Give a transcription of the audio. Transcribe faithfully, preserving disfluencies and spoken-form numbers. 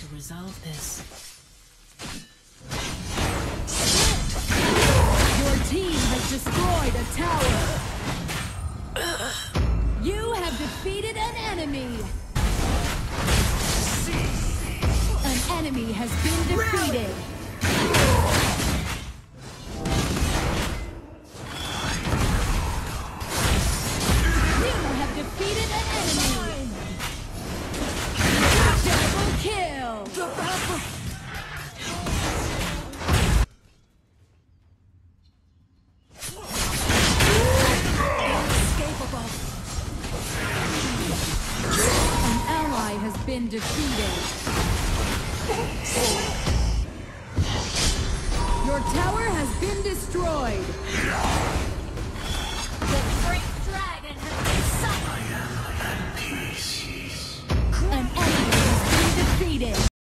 to resolve this. Your team has destroyed a tower. You have defeated an enemy. An enemy has been defeated. You have defeated an enemy. Double kill. Inescapable. An ally has been defeated. Your tower has been destroyed. The great dragon has been summoned. I am at peace.